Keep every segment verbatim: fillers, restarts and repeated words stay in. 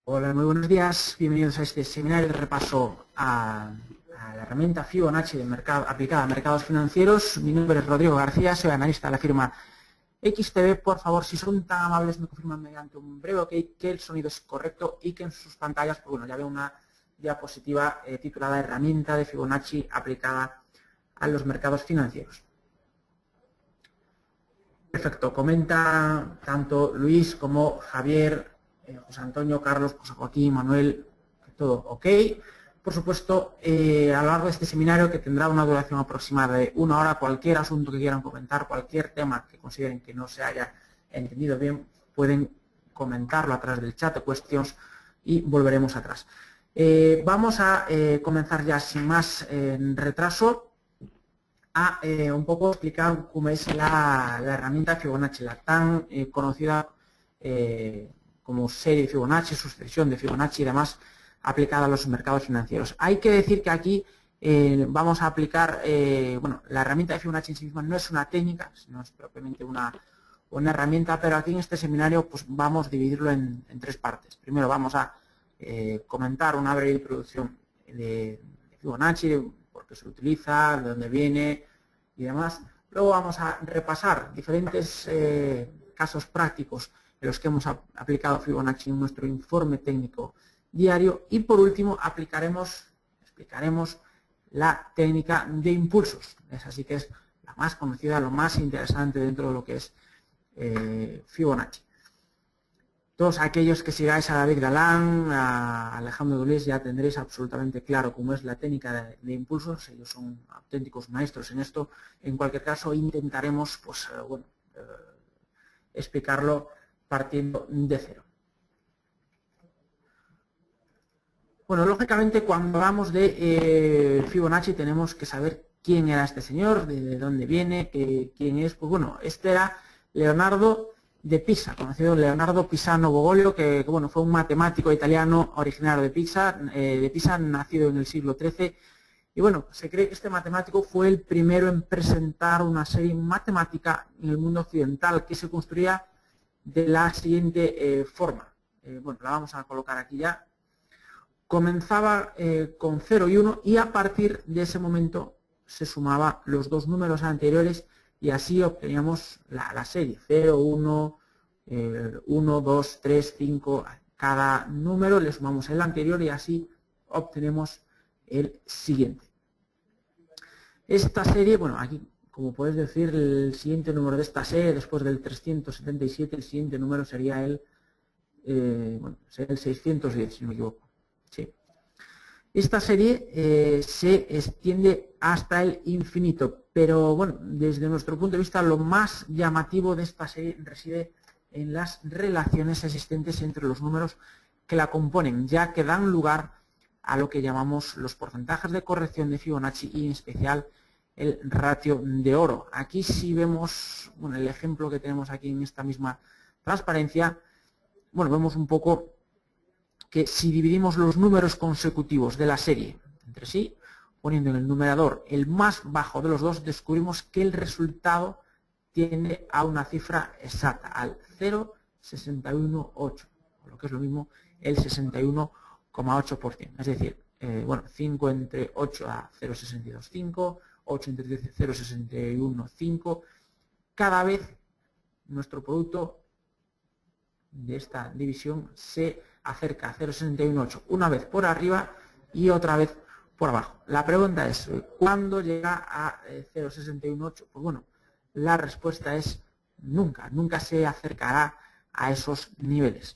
Hola, muy buenos días. Bienvenidos a este seminario de repaso a, a la herramienta Fibonacci de mercado, aplicada a mercados financieros. Mi nombre es Rodrigo García, soy analista de la firma X T B. Por favor, si son tan amables, me confirman mediante un breve ok que el sonido es correcto y que en sus pantallas, pues bueno, ya veo una diapositiva eh, titulada Herramienta de Fibonacci aplicada a los mercados financieros. Perfecto, comenta tanto Luis como Javier, eh, José Antonio, Carlos, José Joaquín, Manuel, todo ok. Por supuesto, eh, a lo largo de este seminario, que tendrá una duración aproximada de una hora, cualquier asunto que quieran comentar, cualquier tema que consideren que no se haya entendido bien, pueden comentarlo a través del chat de questions y volveremos atrás. Eh, vamos a eh, comenzar ya sin más eh, retraso a eh, un poco explicar cómo es la, la herramienta Fibonacci, la tan eh, conocida eh, como serie Fibonacci, sucesión de Fibonacci y demás, aplicada a los mercados financieros. Hay que decir que aquí eh, vamos a aplicar, eh, bueno, la herramienta de Fibonacci en sí misma no es una técnica, sino es propiamente una, una herramienta, pero aquí en este seminario pues vamos a dividirlo en, en tres partes. Primero vamos a eh, comentar una breve introducción de, de Fibonacci, de por qué se utiliza, de dónde viene y demás. Luego vamos a repasar diferentes eh, casos prácticos en los que hemos aplicado Fibonacci en nuestro informe técnico diario y por último aplicaremos, explicaremos la técnica de impulsos. Es así que es la más conocida, lo más interesante dentro de lo que es eh, Fibonacci. Todos aquellos que sigáis a David Galán, a Alejandro Dolés, ya tendréis absolutamente claro cómo es la técnica de, de impulsos. Ellos son auténticos maestros en esto. En cualquier caso, intentaremos pues, eh, bueno, eh, explicarlo partiendo de cero. Bueno, lógicamente, cuando hablamos de eh, Fibonacci, tenemos que saber quién era este señor, de, de dónde viene, que, quién es. Pues bueno, este era Leonardo de Pisa, conocido Leonardo Pisano Bogolio, que, que bueno, fue un matemático italiano originario de Pisa, eh, de Pisa, nacido en el siglo trece. Y bueno, se cree que este matemático fue el primero en presentar una serie matemática en el mundo occidental que se construía de la siguiente eh, forma. Eh, bueno, la vamos a colocar aquí ya. Comenzaba eh, con cero y uno y a partir de ese momento se sumaba los dos números anteriores y así obteníamos la, la serie cero, uno, eh, uno, dos, tres, cinco. Cada número le sumamos el anterior y así obtenemos el siguiente. Esta serie, bueno, aquí como podéis decir, el siguiente número de esta serie, después del trescientos setenta y siete, el siguiente número sería el, eh, bueno, sería el seiscientos diez, si no me equivoco. Sí. Esta serie eh, se extiende hasta el infinito, pero bueno, desde nuestro punto de vista lo más llamativo de esta serie reside en las relaciones existentes entre los números que la componen, ya que dan lugar a lo que llamamos los porcentajes de corrección de Fibonacci y en especial el ratio de oro. Aquí sí vemos, bueno, el ejemplo que tenemos aquí en esta misma transparencia, bueno, vemos un poco que si dividimos los números consecutivos de la serie entre sí, poniendo en el numerador el más bajo de los dos, descubrimos que el resultado tiende a una cifra exacta, al cero coma sesenta y uno ocho, lo que es lo mismo el sesenta y uno coma ocho por ciento. Es decir, eh, bueno, cinco entre ocho da cero coma sesenta y dos cinco, ocho entre diez cero coma sesenta y uno cinco. Cada vez nuestro producto de esta división se acerca a cero coma sesenta y uno ocho, una vez por arriba y otra vez por abajo. La pregunta es, ¿cuándo llega a cero coma sesenta y uno ocho? Pues bueno, la respuesta es nunca, nunca se acercará a esos niveles.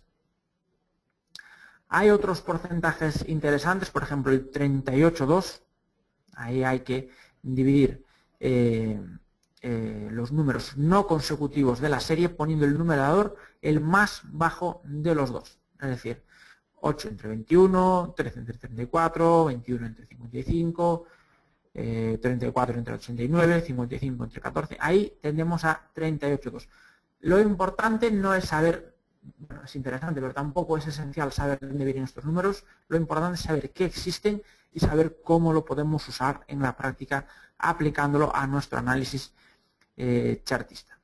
Hay otros porcentajes interesantes, por ejemplo el treinta y ocho coma dos, ahí hay que dividir eh, eh, los números no consecutivos de la serie poniendo el numerador el más bajo de los dos, es decir, ocho entre veintiuno, trece entre treinta y cuatro, veintiuno entre cincuenta y cinco, eh, treinta y cuatro entre ochenta y nueve, cincuenta y cinco entre catorce, ahí tendemos a treinta y ocho coma dos. Lo importante no es saber, bueno, es interesante, pero tampoco es esencial saber de dónde vienen estos números, lo importante es saber que existen y saber cómo lo podemos usar en la práctica aplicándolo a nuestro análisis eh, chartista.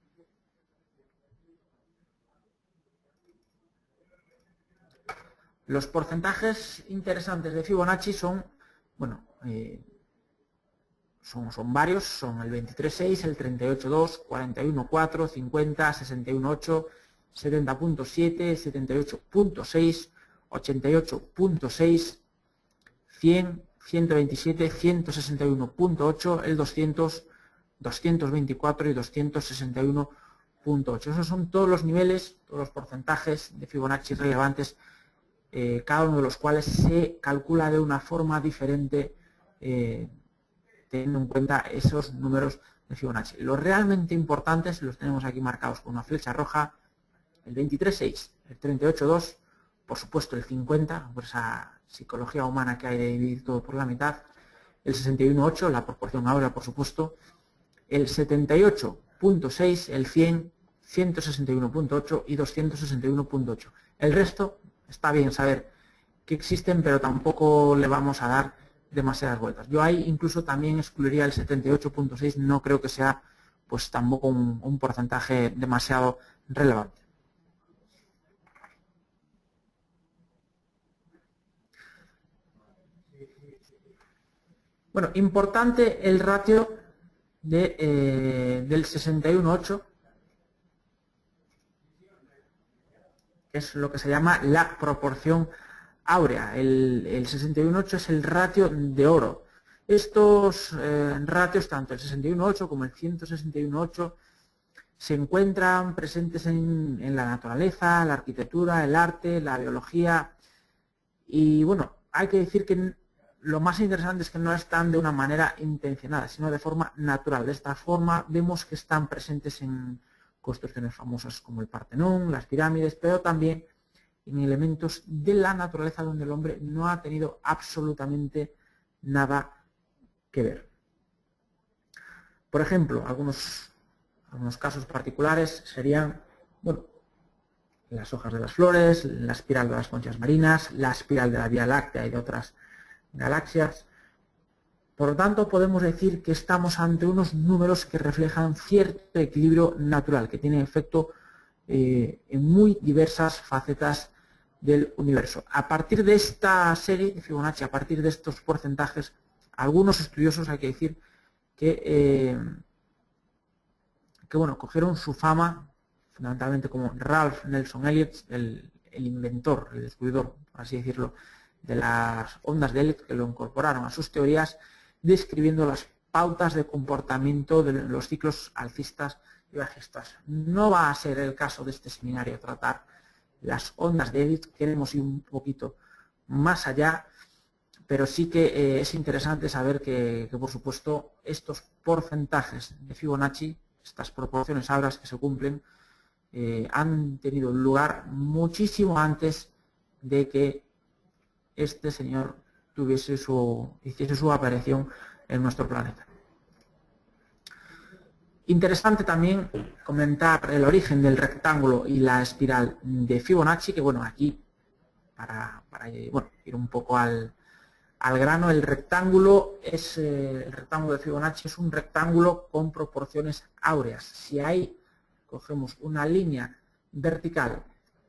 Los porcentajes interesantes de Fibonacci son, bueno, eh, son, son varios, son el veintitrés punto seis, el treinta y ocho punto dos, cuarenta y uno punto cuatro, cincuenta, sesenta y uno punto ocho, setenta punto siete, setenta y ocho punto seis, ochenta y ocho punto seis, cien, ciento veintisiete, ciento sesenta y uno punto ocho, el doscientos, doscientos veinticuatro y doscientos sesenta y uno punto ocho. Esos son todos los niveles, todos los porcentajes de Fibonacci relevantes, eh, cada uno de los cuales se calcula de una forma diferente, eh, teniendo en cuenta esos números de Fibonacci. Los realmente importantes los tenemos aquí marcados con una flecha roja: el veintitrés punto seis, el treinta y ocho punto dos, por supuesto el cincuenta, por esa psicología humana que hay de dividir todo por la mitad, el sesenta y uno punto ocho, la proporción áurea, por supuesto, el setenta y ocho punto seis, el cien, ciento sesenta y uno punto ocho y doscientos sesenta y uno punto ocho. El resto está bien saber que existen, pero tampoco le vamos a dar demasiadas vueltas. Yo ahí incluso también excluiría el setenta y ocho punto seis, no creo que sea pues tampoco un, un porcentaje demasiado relevante. Bueno, importante el ratio de, eh, del sesenta y uno punto ocho, que es lo que se llama la proporción áurea. El, el sesenta y uno punto ocho es el ratio de oro. Estos eh, ratios, tanto el sesenta y uno punto ocho como el ciento sesenta y uno punto ocho, se encuentran presentes en, en la naturaleza, la arquitectura, el arte, la biología. Y bueno, hay que decir que lo más interesante es que no están de una manera intencionada, sino de forma natural. De esta forma vemos que están presentes en construcciones famosas como el Partenón, las pirámides, pero también en elementos de la naturaleza donde el hombre no ha tenido absolutamente nada que ver. Por ejemplo, algunos, algunos casos particulares serían, bueno, las hojas de las flores, la espiral de las conchas marinas, la espiral de la Vía Láctea y de otras galaxias. Por lo tanto, podemos decir que estamos ante unos números que reflejan cierto equilibrio natural, que tiene efecto eh, en muy diversas facetas del universo. A partir de esta serie de Fibonacci, a partir de estos porcentajes, algunos estudiosos, hay que decir, que, eh, que bueno, cogieron su fama, fundamentalmente como Ralph Nelson Elliott, el, el inventor, el descubridor, por así decirlo, de las ondas de Elliott, que lo incorporaron a sus teorías, describiendo las pautas de comportamiento de los ciclos alcistas y bajistas. No va a ser el caso de este seminario tratar las ondas de Elliott, queremos ir un poquito más allá, pero sí que eh, es interesante saber que, que, por supuesto, estos porcentajes de Fibonacci, estas proporciones áureas que se cumplen, eh, han tenido lugar muchísimo antes de que este señor tuviese su, hiciese su aparición en nuestro planeta. Interesante también comentar el origen del rectángulo y la espiral de Fibonacci, que bueno, aquí, para, para bueno, ir un poco al, al grano, el rectángulo, es, eh, el rectángulo de Fibonacci es un rectángulo con proporciones áureas. Si ahí cogemos una línea vertical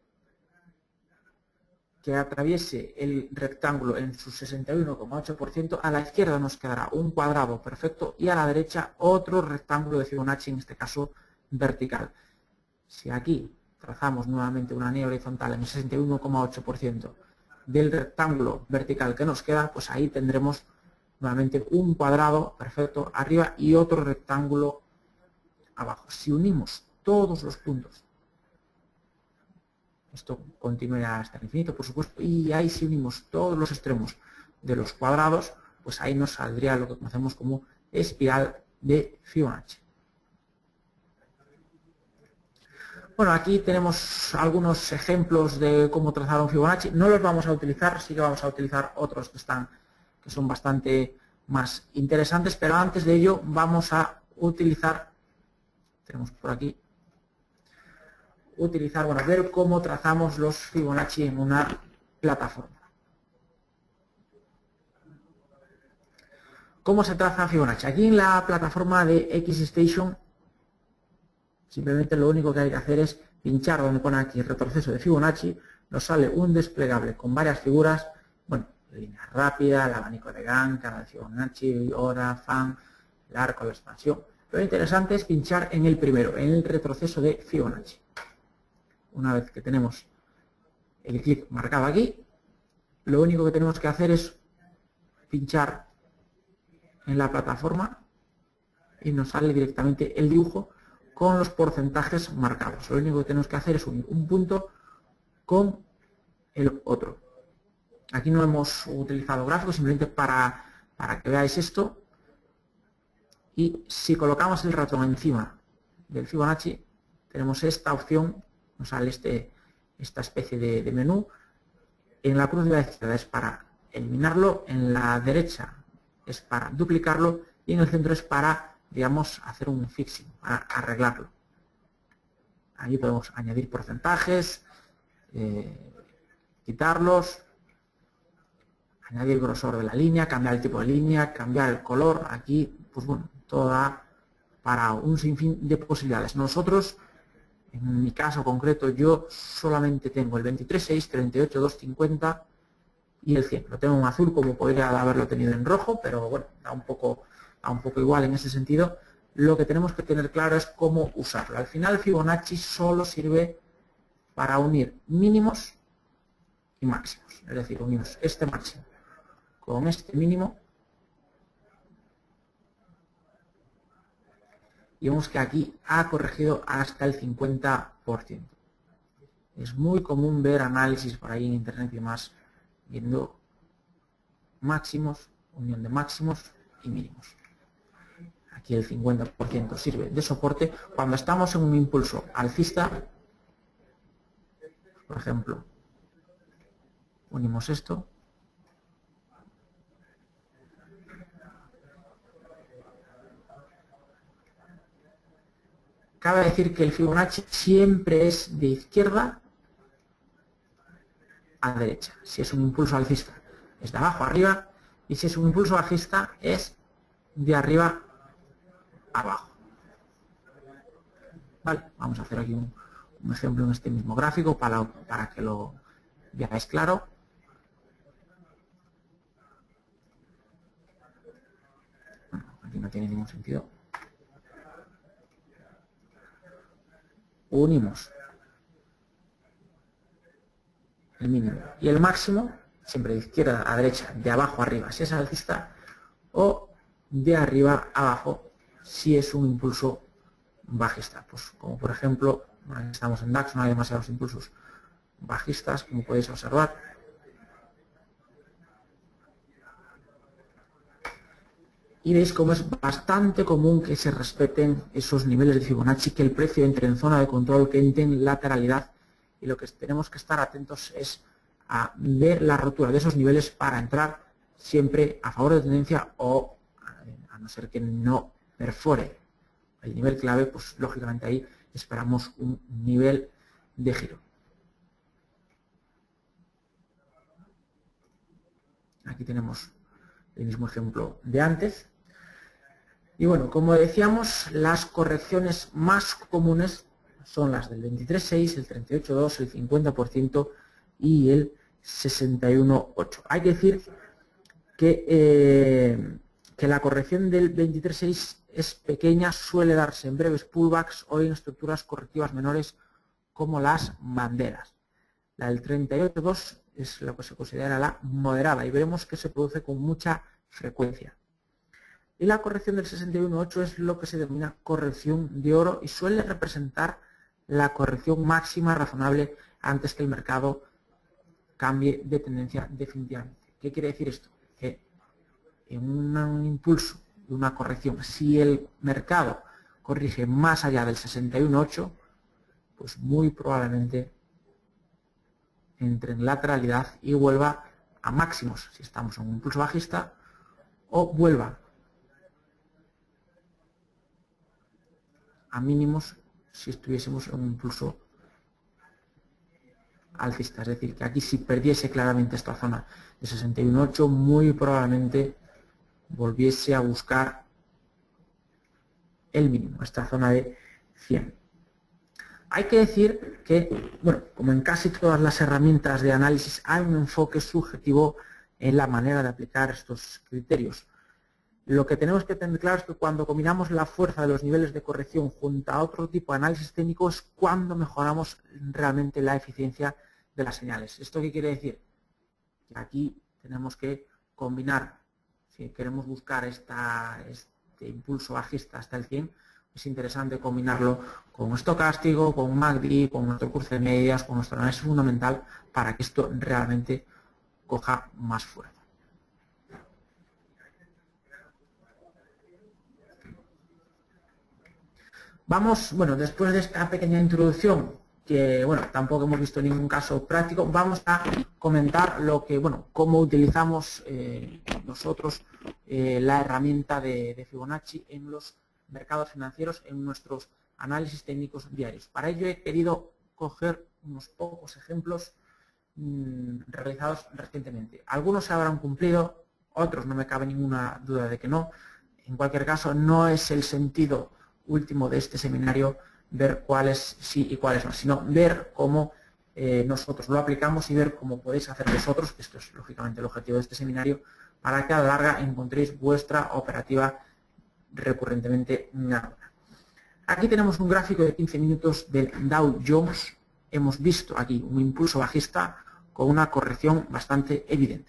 que atraviese el rectángulo en su sesenta y uno coma ocho por ciento, a la izquierda nos quedará un cuadrado perfecto y a la derecha otro rectángulo de Fibonacci, en este caso vertical. Si aquí trazamos nuevamente una línea horizontal en el sesenta y uno coma ocho por ciento del rectángulo vertical que nos queda, pues ahí tendremos nuevamente un cuadrado perfecto arriba y otro rectángulo abajo. Si unimos todos los puntos, esto continúa hasta el infinito, por supuesto, y ahí si unimos todos los extremos de los cuadrados, pues ahí nos saldría lo que conocemos como espiral de Fibonacci. Bueno, aquí tenemos algunos ejemplos de cómo trazar un Fibonacci. No los vamos a utilizar, sí que vamos a utilizar otros que están, que son bastante más interesantes, pero antes de ello vamos a utilizar, tenemos por aquí, utilizar, bueno, ver cómo trazamos los Fibonacci en una plataforma. ¿Cómo se traza Fibonacci? Aquí en la plataforma de XStation, simplemente lo único que hay que hacer es pinchar donde pone aquí retroceso de Fibonacci, nos sale un desplegable con varias figuras, bueno, línea rápida, el abanico de Gantt, canal de Fibonacci, hora, fan, el arco, la expansión. Lo interesante es pinchar en el primero, en el retroceso de Fibonacci. Una vez que tenemos el clic marcado aquí, lo único que tenemos que hacer es pinchar en la plataforma y nos sale directamente el dibujo con los porcentajes marcados. Lo único que tenemos que hacer es unir un punto con el otro. Aquí no hemos utilizado gráficos, simplemente para, para que veáis esto. Y si colocamos el ratón encima del Fibonacci, tenemos esta opción, nos sale este, esta especie de, de menú. En la cruz de la izquierda es para eliminarlo, en la derecha es para duplicarlo y en el centro es para, digamos, hacer un fixing, para arreglarlo. Ahí podemos añadir porcentajes, eh, quitarlos, añadir grosor de la línea, cambiar el tipo de línea, cambiar el color. Aquí, pues bueno, todo da para un sinfín de posibilidades. Nosotros, en mi caso concreto, yo solamente tengo el veintitrés seis, treinta y ocho dos cincuenta y el cien. Lo tengo en azul como podría haberlo tenido en rojo, pero bueno, da un poco, da un poco igual en ese sentido. Lo que tenemos que tener claro es cómo usarlo. Al final Fibonacci solo sirve para unir mínimos y máximos. Es decir, unimos este máximo con este mínimo y vemos que aquí ha corregido hasta el cincuenta por ciento. Es muy común ver análisis por ahí en internet y demás viendo máximos, unión de máximos y mínimos. Aquí el cincuenta por ciento sirve de soporte cuando estamos en un impulso alcista. Por ejemplo, unimos esto. Cabe decir que el Fibonacci siempre es de izquierda a derecha. Si es un impulso alcista es de abajo a arriba y si es un impulso bajista es de arriba a abajo. Vale, vamos a hacer aquí un, un ejemplo en este mismo gráfico para, para que lo veáis claro. Bueno, aquí no tiene ningún sentido. Unimos el mínimo y el máximo, siempre de izquierda a derecha, de abajo a arriba si es alcista, o de arriba a abajo si es un impulso bajista. Pues como por ejemplo, estamos en DAX, no hay demasiados impulsos bajistas, como podéis observar. Y veis cómo es bastante común que se respeten esos niveles de Fibonacci, que el precio entre en zona de control, que entre en lateralidad. Y lo que tenemos que estar atentos es a ver la rotura de esos niveles para entrar siempre a favor de tendencia o, a no ser que no perfore el nivel clave, pues lógicamente ahí esperamos un nivel de giro. Aquí tenemos el mismo ejemplo de antes. Y bueno, como decíamos, las correcciones más comunes son las del veintitrés seis, el treinta y ocho dos, el cincuenta por ciento y el sesenta y uno ocho. Hay que decir que, eh, que la corrección del veintitrés seis es pequeña, suele darse en breves pullbacks o en estructuras correctivas menores como las banderas. La del treinta y ocho dos es lo que se considera la moderada y veremos que se produce con mucha frecuencia. Y la corrección del sesenta y uno ocho es lo que se denomina corrección de oro y suele representar la corrección máxima razonable antes que el mercado cambie de tendencia definitivamente. ¿Qué quiere decir esto? Que en un impulso de una corrección, si el mercado corrige más allá del sesenta y uno ocho, pues muy probablemente entre en lateralidad y vuelva a máximos si estamos en un impulso bajista, o vuelva a mínimos si estuviésemos en un impulso alcista. Es decir, que aquí si perdiese claramente esta zona de sesenta y uno ocho, muy probablemente volviese a buscar el mínimo, esta zona de cien. Hay que decir que, bueno, como en casi todas las herramientas de análisis, hay un enfoque subjetivo en la manera de aplicar estos criterios. Lo que tenemos que tener claro es que cuando combinamos la fuerza de los niveles de corrección junto a otro tipo de análisis técnico es cuando mejoramos realmente la eficiencia de las señales. ¿Esto qué quiere decir? Que aquí tenemos que combinar, si queremos buscar esta, este impulso bajista hasta el cien, es interesante combinarlo con estocástico, con M A C D, con nuestro curso de medias, con nuestro análisis fundamental, para que esto realmente coja más fuerza. Vamos, bueno, después de esta pequeña introducción, que bueno, tampoco hemos visto ningún caso práctico, vamos a comentar lo que, bueno, cómo utilizamos eh, nosotros eh, la herramienta de, de Fibonacci en los mercados financieros, en nuestros análisis técnicos diarios. Para ello he querido coger unos pocos ejemplos mmm, realizados recientemente. Algunos se habrán cumplido, otros no me cabe ninguna duda de que no. En cualquier caso, no es el sentido último de este seminario ver cuáles sí y cuáles no, sino ver cómo eh, nosotros lo aplicamos y ver cómo podéis hacer vosotros, que esto es lógicamente el objetivo de este seminario, para que a la larga encontréis vuestra operativa recurrentemente ganadora. Aquí tenemos un gráfico de quince minutos del Dow Jones. Hemos visto aquí un impulso bajista con una corrección bastante evidente.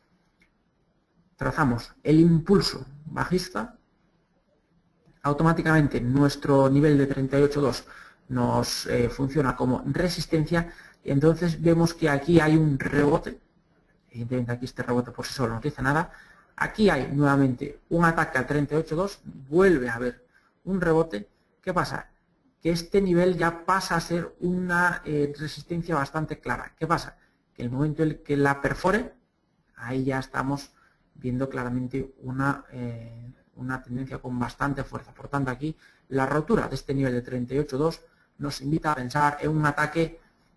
Trazamos el impulso bajista. Automáticamente nuestro nivel de treinta y ocho punto dos nos eh, funciona como resistencia y entonces vemos que aquí hay un rebote. Evidentemente aquí este rebote por sí solo no dice nada. Aquí hay nuevamente un ataque al treinta y ocho punto dos, vuelve a haber un rebote. ¿Qué pasa? Que este nivel ya pasa a ser una eh, resistencia bastante clara. ¿Qué pasa? Que el momento en el que la perfore, ahí ya estamos viendo claramente una... Eh, una tendencia con bastante fuerza. Por tanto, aquí la rotura de este nivel de treinta y ocho punto dos nos invita a pensar en un ataque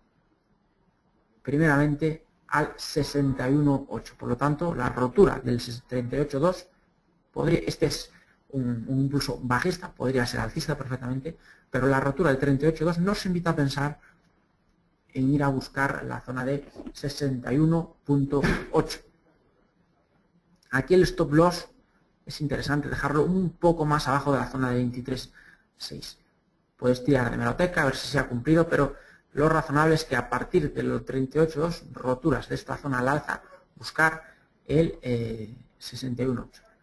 primeramente al sesenta y uno punto ocho. Por lo tanto, la rotura del treinta y ocho punto dos, podría, este es un, un impulso bajista, podría ser alcista perfectamente, pero la rotura del treinta y ocho punto dos nos invita a pensar en ir a buscar la zona de sesenta y uno punto ocho. Aquí el stop loss es interesante dejarlo un poco más abajo de la zona de veintitrés punto seis. Puedes tirar de hemeroteca a ver si se ha cumplido, pero lo razonable es que a partir de los treinta y ocho punto dos, roturas de esta zona al alza, buscar el eh, sesenta y uno punto ocho.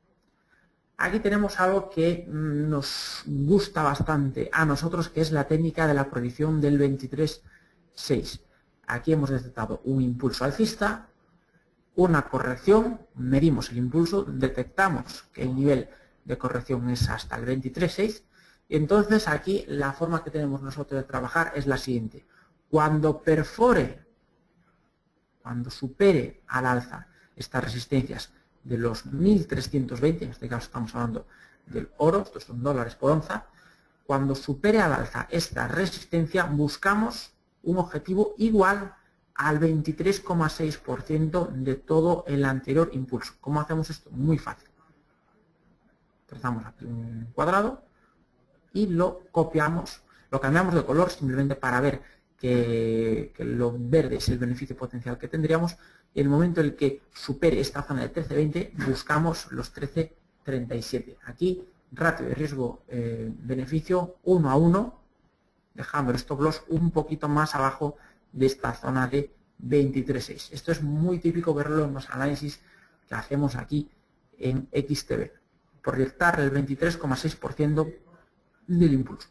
Aquí tenemos algo que nos gusta bastante a nosotros, que es la técnica de la proyección del veintitrés punto seis. Aquí hemos detectado un impulso alcista, una corrección, medimos el impulso, detectamos que el nivel de corrección es hasta el veintitrés punto seis y entonces aquí la forma que tenemos nosotros de trabajar es la siguiente. Cuando perfore, cuando supere al alza estas resistencias de los mil trescientos veinte, en este caso estamos hablando del oro, estos son dólares por onza, cuando supere al alza esta resistencia buscamos un objetivo igual al veintitrés coma seis por ciento de todo el anterior impulso. ¿Cómo hacemos esto? Muy fácil. Trazamos aquí un cuadrado y lo copiamos, lo cambiamos de color simplemente para ver que, que lo verde es el beneficio potencial que tendríamos y en el momento en el que supere esta zona de trece veinte buscamos los trece treinta y siete. Aquí ratio de riesgo eh, beneficio uno a uno, dejando el stop loss un poquito más abajo de esta zona de veintitrés punto seis. Esto es muy típico verlo en los análisis que hacemos aquí en X T B. Proyectar el veintitrés coma seis por ciento del impulso.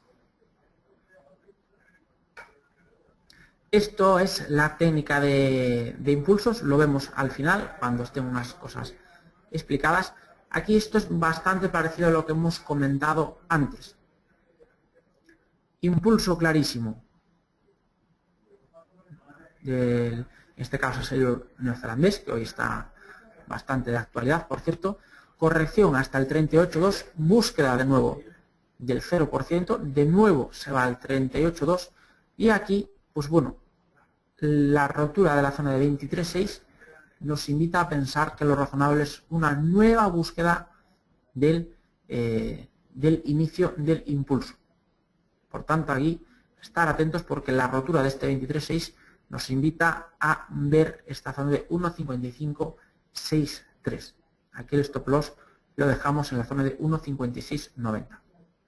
Esto es la técnica de, de impulsos, lo vemos al final cuando estén unas cosas explicadas. Aquí esto es bastante parecido a lo que hemos comentado antes. Impulso clarísimo. Del, en este caso es el neozelandés, que hoy está bastante de actualidad, por cierto. Corrección hasta el treinta y ocho punto dos, búsqueda de nuevo del cero por ciento, de nuevo se va al treinta y ocho punto dos y aquí, pues bueno, la rotura de la zona de veintitrés punto seis nos invita a pensar que lo razonable es una nueva búsqueda del, eh, del inicio del impulso. Por tanto, aquí estar atentos porque la rotura de este veintitrés seis nos invita a ver esta zona de uno cincuenta y cinco sesenta y tres. Aquí el stop loss lo dejamos en la zona de uno cincuenta y seis noventa.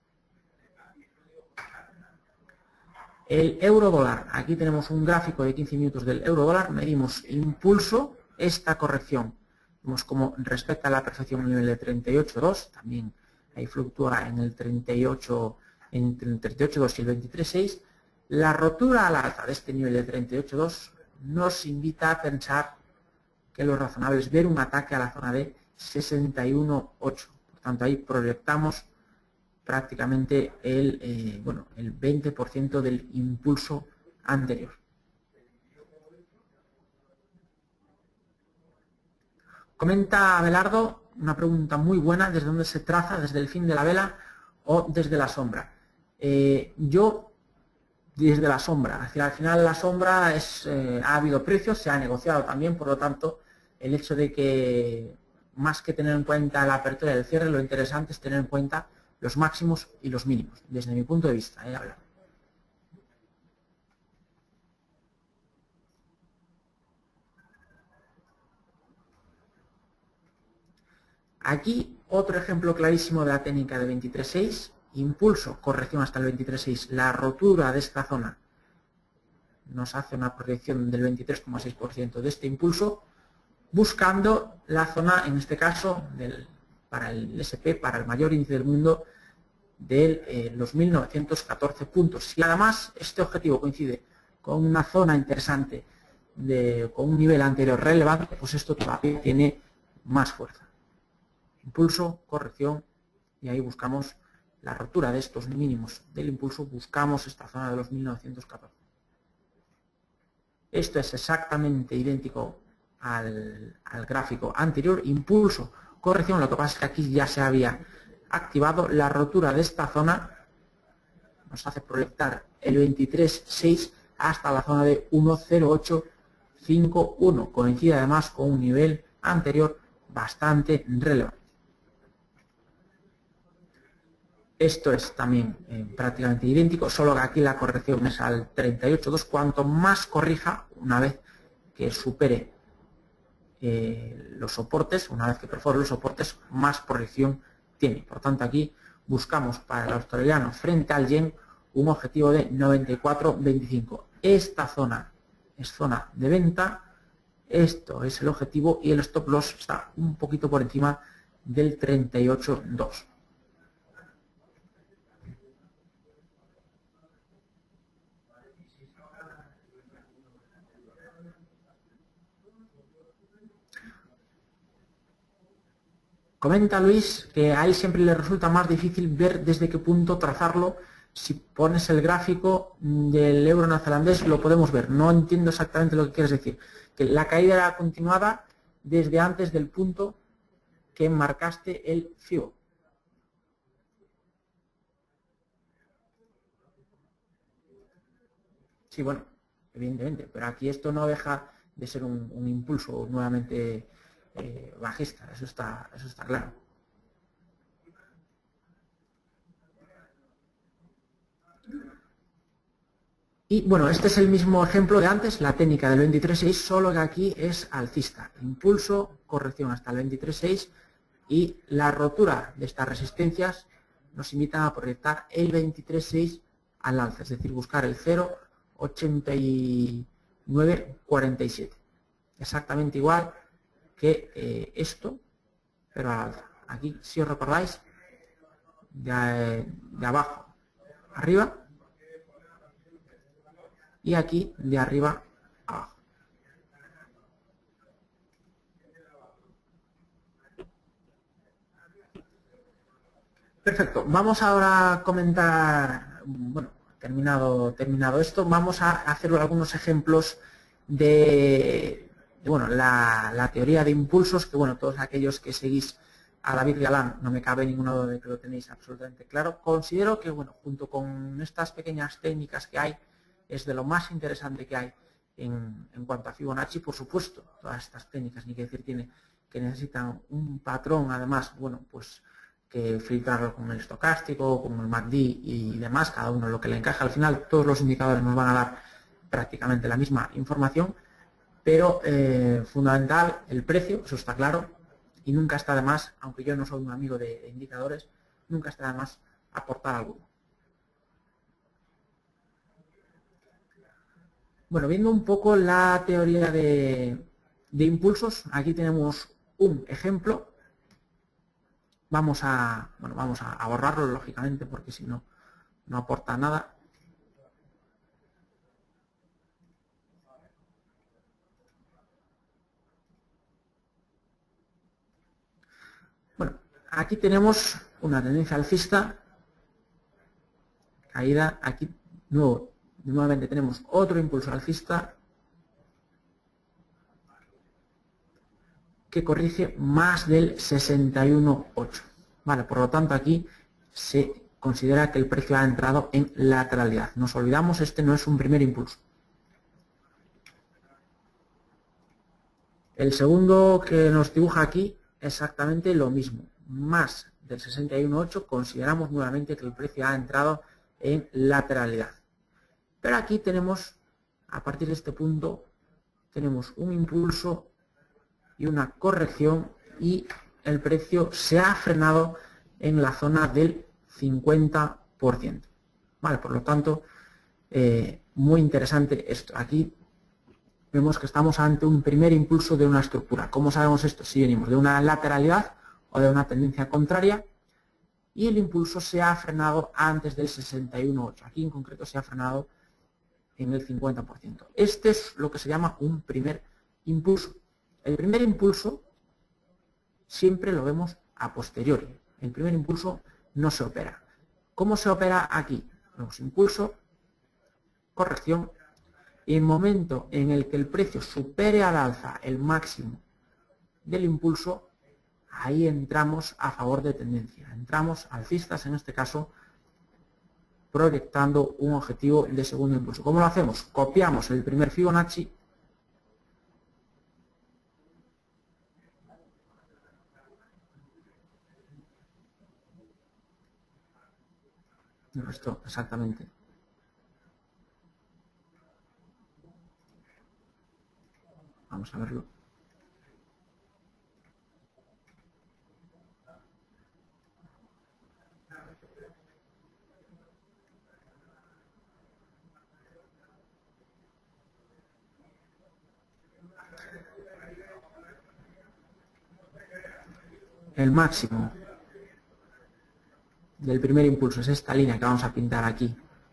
El euro dólar, aquí tenemos un gráfico de quince minutos del euro dólar, medimos el impulso, esta corrección, vemos como respecta a la perfección el nivel de treinta y ocho dos, también ahí fluctúa en el treinta y ocho, entre el treinta y ocho dos y el veintitrés seis, la rotura a la alta de este nivel de treinta y ocho dos nos invita a pensar que lo razonable es ver un ataque a la zona de sesenta y uno ocho, por tanto ahí proyectamos prácticamente el, eh, bueno, el veinte por ciento del impulso anterior. Comenta Abelardo una pregunta muy buena, ¿desde dónde se traza? ¿Desde el fin de la vela o desde la sombra? Eh, yo, desde la sombra. Hacia al final la sombra es, eh, ha habido precios, se ha negociado también, por lo tanto, el hecho de que, más que tener en cuenta la apertura y el cierre, lo interesante es tener en cuenta los máximos y los mínimos, desde mi punto de vista. ¿eh? Hablar. Aquí otro ejemplo clarísimo de la técnica de veintitrés seis, impulso, corrección hasta el veintitrés seis, la rotura de esta zona nos hace una proyección del veintitrés coma seis por ciento de este impulso, buscando la zona, en este caso, del, para el ese and pe, para el mayor índice del mundo, de eh, los mil novecientos catorce puntos. Si además este objetivo coincide con una zona interesante, de, con un nivel anterior relevante, pues esto todavía tiene más fuerza. Impulso, corrección, y ahí buscamos la rotura de estos mínimos del impulso, buscamos esta zona de los mil novecientos catorce. Esto es exactamente idéntico al, al gráfico anterior, impulso, corrección, lo que pasa es que aquí ya se había activado la rotura de esta zona, nos hace proyectar el veintitrés seis hasta la zona de uno cero ocho cinco uno, coincide además con un nivel anterior bastante relevante. Esto es también eh, prácticamente idéntico, solo que aquí la corrección es al treinta y ocho dos. Cuanto más corrija, una vez que supere eh, los soportes, una vez que perfore los soportes, más proyección tiene. Por tanto, aquí buscamos para el australiano frente al yen un objetivo de noventa y cuatro veinticinco. Esta zona es zona de venta, esto es el objetivo y el stop loss está un poquito por encima del treinta y ocho dos. Comenta Luis que a él siempre le resulta más difícil ver desde qué punto trazarlo. Si pones el gráfico del euro neozelandés lo podemos ver. No entiendo exactamente lo que quieres decir. Que la caída era continuada desde antes del punto que marcaste el FIBO. Sí, bueno, evidentemente, pero aquí esto no deja de ser un, un impulso nuevamente eh, bajista, eso está, eso está claro. Y bueno, este es el mismo ejemplo de antes, la técnica del veintitrés seis, solo que aquí es alcista. Impulso, corrección hasta el veintitrés seis y la rotura de estas resistencias nos invitan a proyectar el veintitrés seis al alza, es decir, buscar el cero ochenta y nueve cuarenta y siete. Exactamente igual que eh, esto, pero al alza. Aquí, si os recordáis, de, de abajo arriba y aquí de arriba abajo. Perfecto, vamos ahora a comentar, bueno, terminado, terminado esto, vamos a hacer algunos ejemplos de, de bueno, la, la teoría de impulsos, que bueno, todos aquellos que seguís a David Galán, no me cabe ninguna duda de que lo tenéis absolutamente claro. Considero que, bueno, junto con estas pequeñas técnicas que hay, es de lo más interesante que hay en, en cuanto a Fibonacci. Por supuesto, todas estas técnicas, ni que decir tiene, que necesitan un patrón, además, bueno, pues que filtrarlo con el estocástico, con el M A C D y demás, cada uno lo que le encaja. Al final todos los indicadores nos van a dar prácticamente la misma información, pero eh, fundamental el precio, eso está claro, y nunca está de más, aunque yo no soy un amigo de, de indicadores, nunca está de más aportar alguno. Bueno, viendo un poco la teoría de, de impulsos, aquí tenemos un ejemplo. Vamos a, bueno, vamos a borrarlo, lógicamente, porque si no, no aporta nada. Bueno, aquí tenemos una tendencia alcista, caída, aquí nuevo, nuevamente tenemos otro impulso alcista que corrige más del sesenta y uno coma ocho. Vale, por lo tanto aquí se considera que el precio ha entrado en lateralidad. Nos olvidamos, este no es un primer impulso. El segundo que nos dibuja aquí exactamente lo mismo, más del sesenta y uno coma ocho, consideramos nuevamente que el precio ha entrado en lateralidad. Pero aquí tenemos, a partir de este punto, tenemos un impulso y una corrección y el precio se ha frenado en la zona del cincuenta por ciento. Vale, por lo tanto, eh, muy interesante esto. Aquí vemos que estamos ante un primer impulso de una estructura. ¿Cómo sabemos esto? Si venimos de una lateralidad o de una tendencia contraria y el impulso se ha frenado antes del sesenta y uno coma ocho. Aquí en concreto se ha frenado en el cincuenta por ciento. Este es lo que se llama un primer impulso. El primer impulso siempre lo vemos a posteriori. El primer impulso no se opera. ¿Cómo se opera aquí? Vemos impulso, corrección, y en el momento en el que el precio supere al alza el máximo del impulso, ahí entramos a favor de tendencia. Entramos alcistas, en este caso, proyectando un objetivo de segundo impulso. ¿Cómo lo hacemos? Copiamos el primer Fibonacci esto exactamente. Vamos a verlo. El máximo del primer impulso es esta línea que vamos a pintar aquí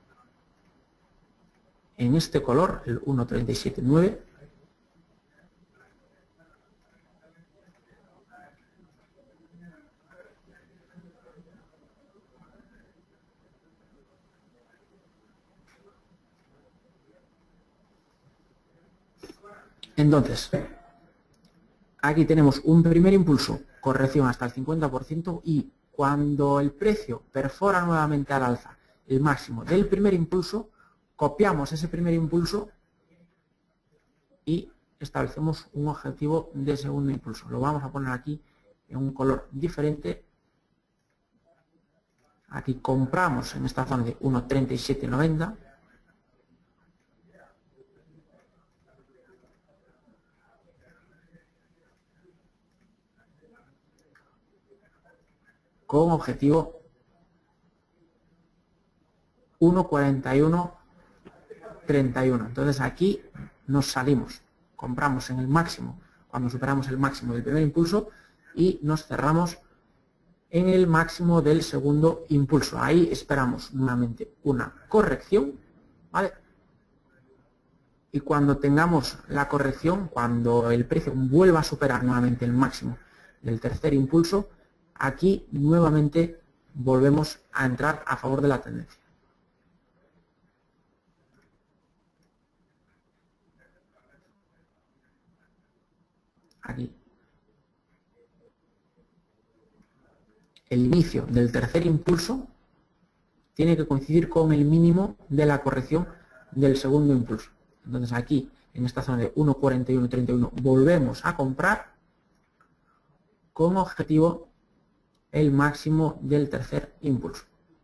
en este color, el uno treinta y siete nueve. Entonces, aquí tenemos un primer impulso, corrección hasta el cincuenta por ciento, y cuando el precio perfora nuevamente al alza el máximo del primer impulso, copiamos ese primer impulso y establecemos un objetivo de segundo impulso. Lo vamos a poner aquí en un color diferente. Aquí compramos en esta zona de uno treinta y siete noventa. Con objetivo uno cuarenta y uno treinta y uno. Entonces aquí nos salimos, compramos en el máximo, cuando superamos el máximo del primer impulso, y nos cerramos en el máximo del segundo impulso. Ahí esperamos nuevamente una corrección, ¿vale? Y cuando tengamos la corrección, cuando el precio vuelva a superar nuevamente el máximo del tercer impulso, aquí nuevamente volvemos a entrar a favor de la tendencia. Aquí. El inicio del tercer impulso tiene que coincidir con el mínimo de la corrección del segundo impulso. Entonces aquí, en esta zona de uno cuarenta y uno treinta y uno, volvemos a comprar con objetivo el máximo del tercer impulso.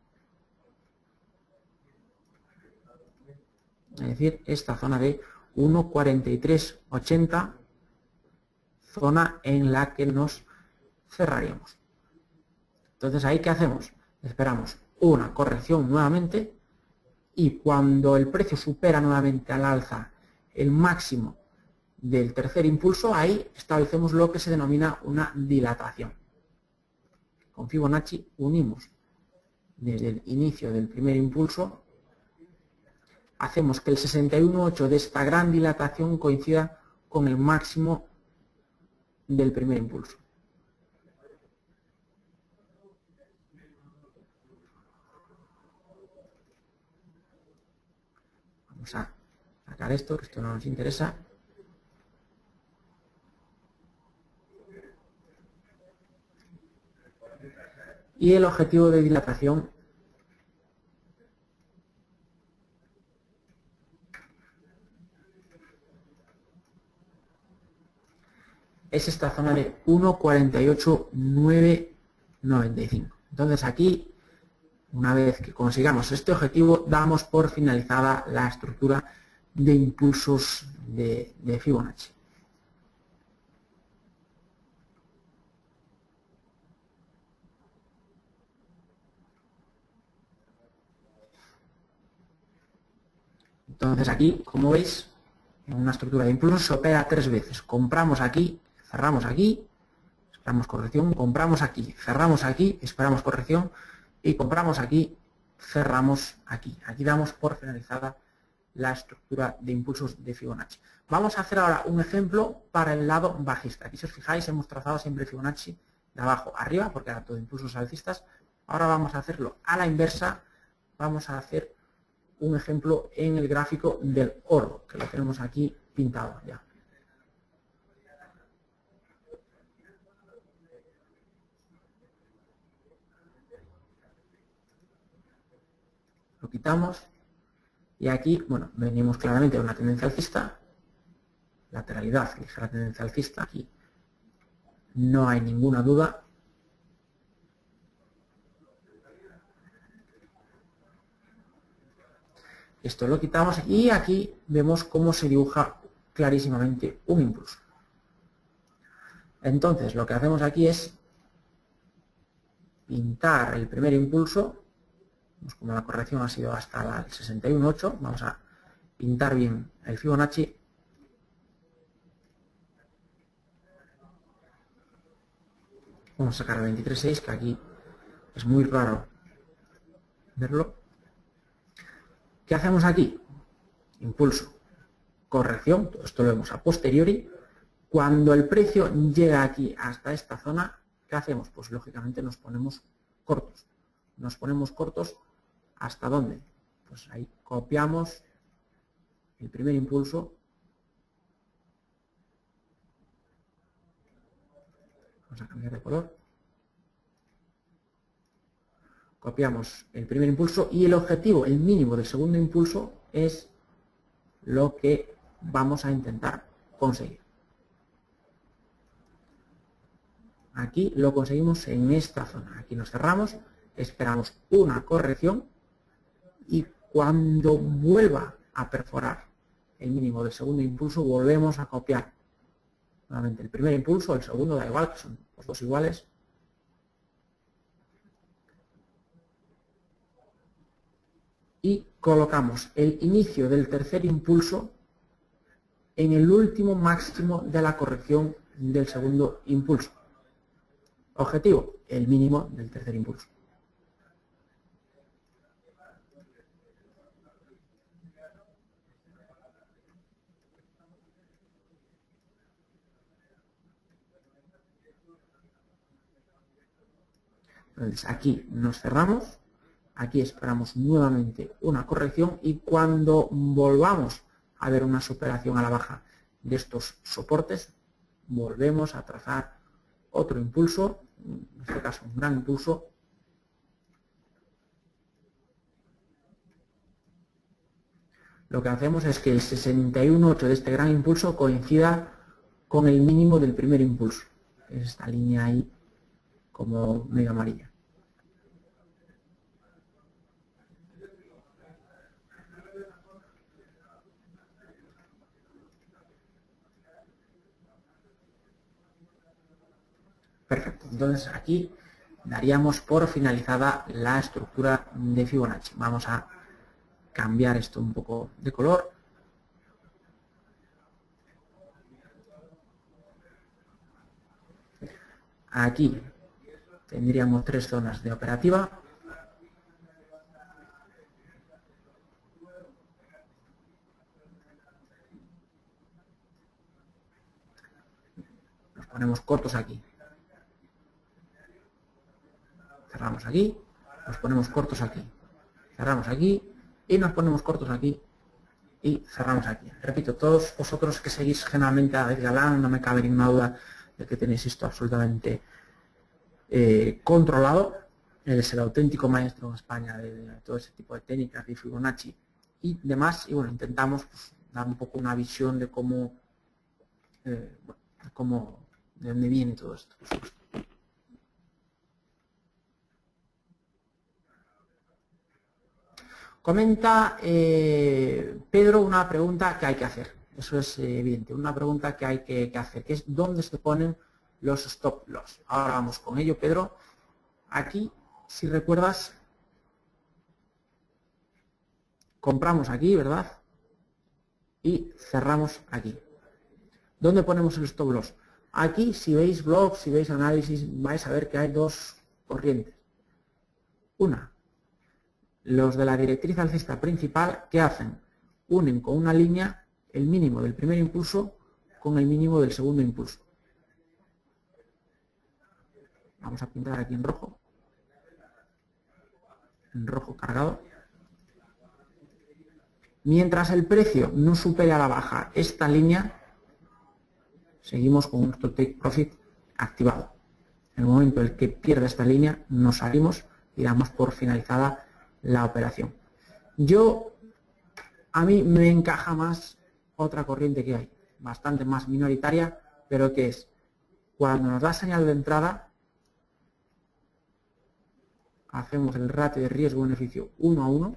Es decir, esta zona de uno cuarenta y tres ochenta, zona en la que nos cerraríamos. Entonces, ¿ahí qué hacemos? Esperamos una corrección nuevamente y cuando el precio supera nuevamente al alza el máximo del tercer impulso, ahí establecemos lo que se denomina una dilatación. Con Fibonacci unimos desde el inicio del primer impulso, hacemos que el sesenta y uno punto ocho de esta gran dilatación coincida con el máximo del primer impulso. Vamos a sacar esto, que esto no nos interesa. Y el objetivo de dilatación es esta zona de uno cuarenta y ocho nueve noventa y cinco. Entonces aquí, una vez que consigamos este objetivo, damos por finalizada la estructura de impulsos de, de Fibonacci. Entonces aquí, como veis, en una estructura de impulsos se opera tres veces. Compramos aquí, cerramos aquí, esperamos corrección, compramos aquí, cerramos aquí, esperamos corrección y compramos aquí, cerramos aquí. Aquí damos por finalizada la estructura de impulsos de Fibonacci. Vamos a hacer ahora un ejemplo para el lado bajista. Aquí si os fijáis hemos trazado siempre Fibonacci de abajo arriba porque era todo impulsos alcistas. Ahora vamos a hacerlo a la inversa. Vamos a hacer un ejemplo en el gráfico del oro, que lo tenemos aquí pintado ya. Lo quitamos y aquí, bueno, venimos claramente a una tendencia alcista, lateralidad, ligera tendencia alcista, aquí no hay ninguna duda. Esto lo quitamos y aquí vemos cómo se dibuja clarísimamente un impulso. Entonces, lo que hacemos aquí es pintar el primer impulso. Como la corrección ha sido hasta el sesenta y uno punto ocho, vamos a pintar bien el Fibonacci. Vamos a sacar el veintitrés punto seis, que aquí es muy raro verlo. ¿Qué hacemos aquí? Impulso, corrección, todo esto lo vemos a posteriori. Cuando el precio llega aquí hasta esta zona, ¿qué hacemos? Pues lógicamente nos ponemos cortos. Nos ponemos cortos ¿hasta dónde? Pues ahí copiamos el primer impulso. Vamos a cambiar de color. Copiamos el primer impulso y el objetivo, el mínimo del segundo impulso, es lo que vamos a intentar conseguir. Aquí lo conseguimos en esta zona. Aquí nos cerramos, esperamos una corrección y cuando vuelva a perforar el mínimo del segundo impulso, volvemos a copiar nuevamente el primer impulso, el segundo, da igual, que son los dos iguales. Y colocamos el inicio del tercer impulso en el último máximo de la corrección del segundo impulso. Objetivo, el mínimo del tercer impulso. Entonces aquí nos cerramos. Aquí esperamos nuevamente una corrección y cuando volvamos a ver una superación a la baja de estos soportes, volvemos a trazar otro impulso, en este caso un gran impulso. Lo que hacemos es que el sesenta y uno punto ocho de este gran impulso coincida con el mínimo del primer impulso. Es esta línea ahí como medio amarilla. Perfecto, entonces aquí daríamos por finalizada la estructura de Fibonacci. Vamos a cambiar esto un poco de color. Aquí tendríamos tres zonas de operativa. Nos ponemos cortos aquí. Cerramos aquí, nos ponemos cortos aquí, cerramos aquí y nos ponemos cortos aquí y cerramos aquí. Repito, todos vosotros que seguís generalmente a David Galán, no me cabe ninguna duda de que tenéis esto absolutamente eh, controlado. Él es el auténtico maestro en España de, de todo ese tipo de técnicas de Fibonacci y demás. Y bueno, intentamos pues, dar un poco una visión de cómo, eh, bueno, de cómo, de dónde viene todo esto, por supuesto. Comenta eh, Pedro una pregunta que hay que hacer, eso es eh, evidente, una pregunta que hay que, que hacer, que es ¿dónde se ponen los stop loss? Ahora vamos con ello, Pedro. Aquí, si recuerdas, compramos aquí, ¿verdad? Y cerramos aquí. ¿Dónde ponemos el stop loss? Aquí, si veis blogs, si veis análisis, vais a ver que hay dos corrientes. Una, los de la directriz alcista principal, ¿qué hacen? Unen con una línea el mínimo del primer impulso con el mínimo del segundo impulso. Vamos a pintar aquí en rojo. En rojo cargado. Mientras el precio no supere a la baja esta línea, seguimos con un stop take profit activado. En el momento en el que pierde esta línea, nos salimos y damos por finalizada la operación. Yo, a mí me encaja más otra corriente que hay, bastante más minoritaria, pero que es cuando nos da señal de entrada, hacemos el ratio de riesgo-beneficio uno a uno.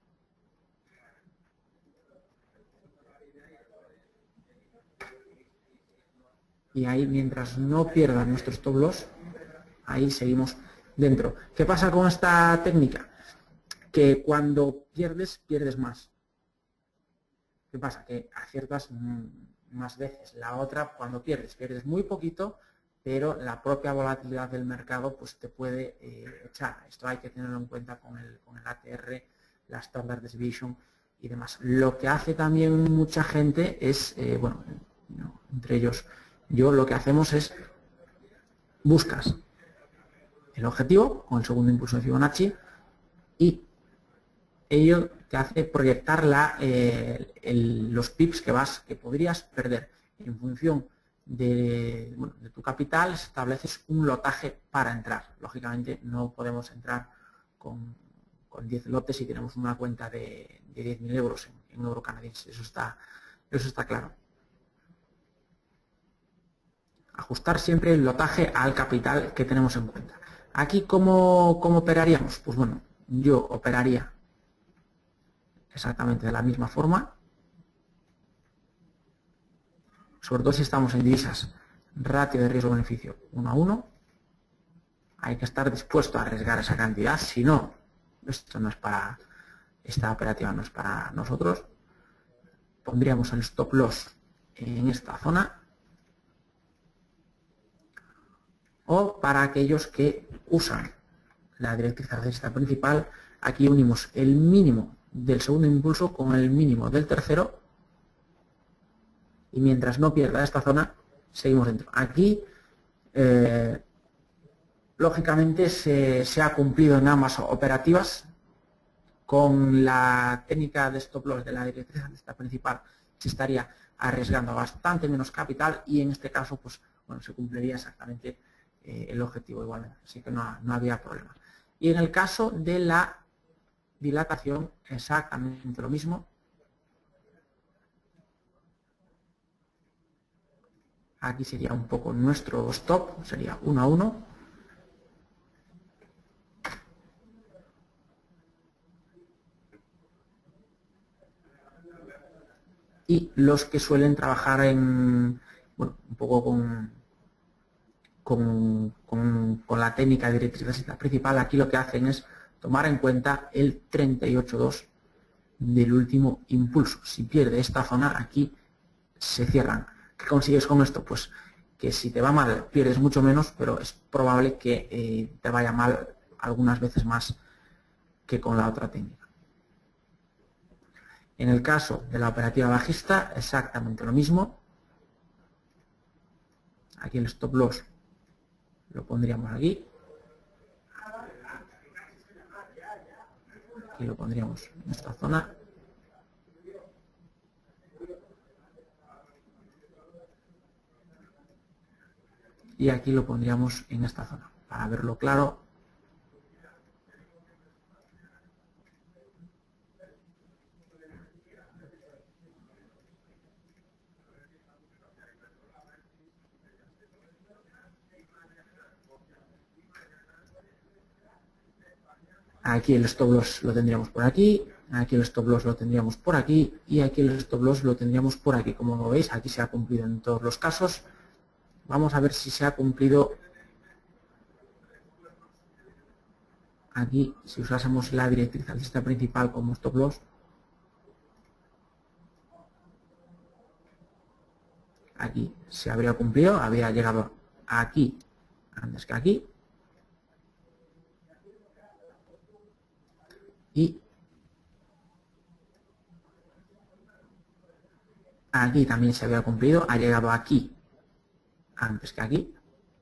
Y ahí, mientras no pierda nuestro stop loss, ahí seguimos dentro. ¿Qué pasa con esta técnica? Que cuando pierdes, pierdes más. ¿Qué pasa? Que aciertas más veces. La otra, cuando pierdes, pierdes muy poquito, pero la propia volatilidad del mercado pues te puede eh, echar. Esto hay que tenerlo en cuenta con el, con el A T R, la Standard Deviation y demás. Lo que hace también mucha gente es, eh, bueno, no, entre ellos yo, lo que hacemos es buscas el objetivo con el segundo impulso de Fibonacci y ello te hace proyectar la, eh, el, los pips que vas, que podrías perder. En función de, bueno, de tu capital estableces un lotaje para entrar. Lógicamente no podemos entrar con, con diez lotes si tenemos una cuenta de, de diez mil euros en, en euro canadiense. Eso está, eso está claro. Ajustar siempre el lotaje al capital que tenemos en cuenta. Aquí, ¿cómo, cómo operaríamos? Pues bueno, yo operaría exactamente de la misma forma. Sobre todo si estamos en divisas, ratio de riesgo-beneficio uno a uno. Hay que estar dispuesto a arriesgar esa cantidad, si no, esto no es para, esta operativa no es para nosotros. Pondríamos el stop loss en esta zona. O para aquellos que usan la directriz alcista principal, aquí unimos el mínimo del segundo impulso con el mínimo del tercero y mientras no pierda esta zona seguimos dentro. Aquí eh, lógicamente se, se ha cumplido en ambas operativas. Con la técnica de stop loss de la directriz alcista principal se estaría arriesgando bastante menos capital y en este caso pues bueno, se cumpliría exactamente eh, el objetivo igualmente, así que no, no había problema. Y en el caso de la dilatación exactamente lo mismo. Aquí sería un poco nuestro stop, sería uno a uno. y los que suelen trabajar en, bueno, un poco con, con, con, con la técnica directriz bajista principal, aquí lo que hacen es tomar en cuenta el treinta y ocho dos del último impulso. Si pierde esta zona, aquí se cierran. ¿Qué consigues con esto? Pues que si te va mal pierdes mucho menos, pero es probable que eh, te vaya mal algunas veces más que con la otra técnica. En el caso de la operativa bajista, exactamente lo mismo. Aquí el stop loss lo pondríamos aquí. Aquí lo pondríamos en esta zona. Y aquí lo pondríamos en esta zona, para verlo claro. Aquí el stop loss lo tendríamos por aquí, aquí el stop loss lo tendríamos por aquí y aquí el stop loss lo tendríamos por aquí. Como lo veis, aquí se ha cumplido en todos los casos. Vamos a ver si se ha cumplido aquí, si usásemos la directriz alcista principal como stop loss. Aquí se habría cumplido, habría llegado aquí antes que aquí. Y aquí también se había cumplido, ha llegado aquí antes que aquí.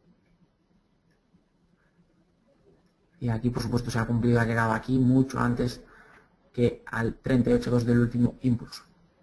Y aquí, por supuesto, se ha cumplido, ha llegado aquí mucho antes que al treinta y ocho dos del último impulso.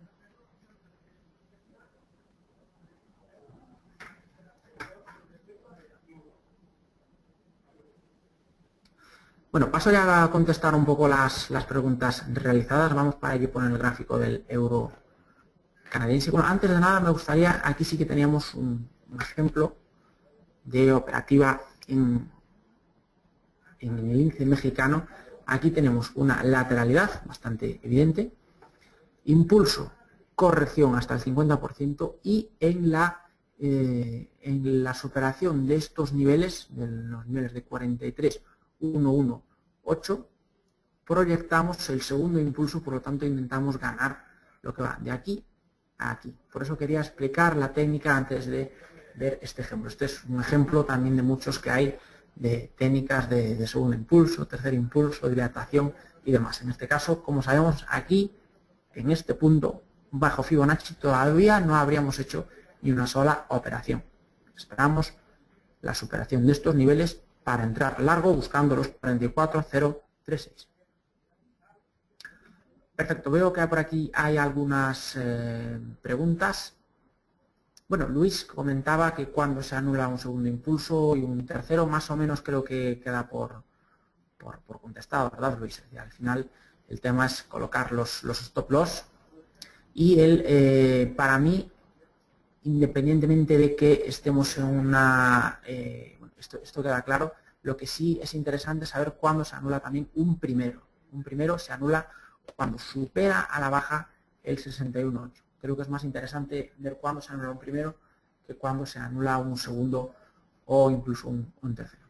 Bueno, paso ya a contestar un poco las, las preguntas realizadas. Vamos para ello poner el gráfico del euro canadiense. Bueno, antes de nada me gustaría, aquí sí que teníamos un, un ejemplo de operativa en, en el índice mexicano. Aquí tenemos una lateralidad bastante evidente, impulso, corrección hasta el cincuenta por ciento y en la, eh, en la superación de estos niveles, de los niveles de cuarenta y tres, uno uno ocho, proyectamos el segundo impulso, por lo tanto intentamos ganar lo que va de aquí a aquí. Por eso quería explicar la técnica antes de ver este ejemplo. Este es un ejemplo también de muchos que hay de técnicas de, de segundo impulso, tercer impulso, dilatación y demás. En este caso, como sabemos, aquí, en este punto, bajo Fibonacci, todavía no habríamos hecho ni una sola operación. Esperamos la superación de estos niveles para entrar largo buscando los cuarenta y cuatro cero treinta y seis. Perfecto, veo que por aquí hay algunas eh, preguntas. Bueno, Luis comentaba que cuando se anula un segundo impulso y un tercero, más o menos creo que queda por, por, por contestado, ¿verdad, Luis? Al final el tema es colocar los, los stop loss y el, eh, para mí, independientemente de que estemos en una... Eh, bueno, esto, esto queda claro, lo que sí es interesante es saber cuándo se anula también un primero. Un primero se anula cuando supera a la baja el sesenta y uno ocho. Creo que es más interesante ver cuándo se anula un primero que cuándo se anula un segundo o incluso un, un tercero.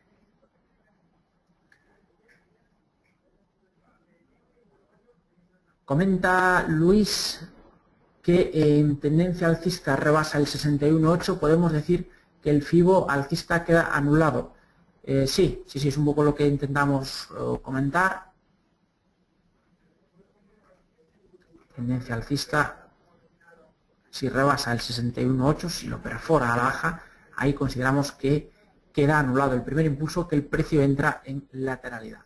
Comenta Luis que en tendencia alcista rebasa el sesenta y uno ocho, podemos decir que el Fibo alcista queda anulado. Eh, sí, sí, sí, es un poco lo que intentamos uh, comentar. Tendencia alcista, si rebasa el sesenta y uno ocho, si lo perfora a la baja, ahí consideramos que queda anulado el primer impulso, que el precio entra en lateralidad.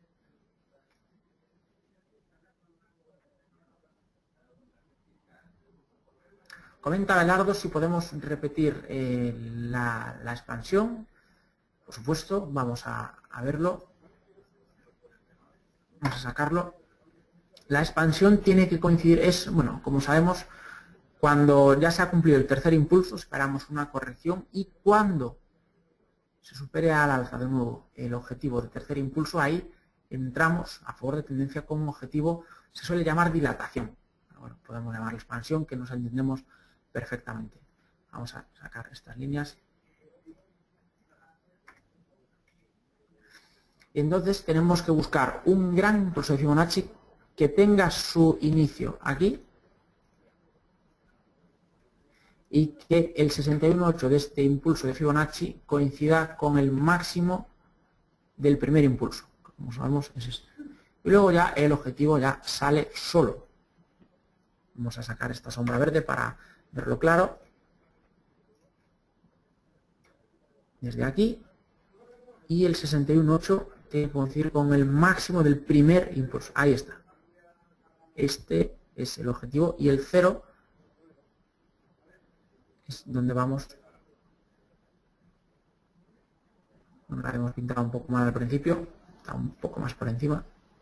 Comenta Belardo si podemos repetir eh, la, la expansión. Por supuesto, vamos a, a verlo. Vamos a sacarlo. La expansión tiene que coincidir, es, bueno, como sabemos, cuando ya se ha cumplido el tercer impulso, esperamos una corrección y cuando se supere al alza de nuevo el objetivo de tercer impulso, ahí entramos a favor de tendencia con un objetivo, se suele llamar dilatación. bueno, podemos llamar expansión, que nos entendemos perfectamente. Vamos a sacar estas líneas. Y entonces tenemos que buscar un gran impulso de Fibonacci que tenga su inicio aquí y que el sesenta y uno punto ocho de este impulso de Fibonacci coincida con el máximo del primer impulso. Como sabemos, es este. Y luego ya el objetivo ya sale solo. Vamos a sacar esta sombra verde para verlo claro. Desde aquí. Y el sesenta y uno punto ocho tiene que coincidir con el máximo del primer impulso. Ahí está. Este es el objetivo. Y el cero es donde vamos. Bueno, la hemos pintado un poco más al principio. Está un poco más por encima.